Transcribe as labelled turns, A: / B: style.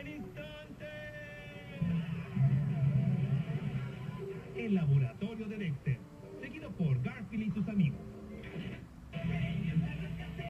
A: al instante. El laboratorio de Dexter, seguido por Garfield y sus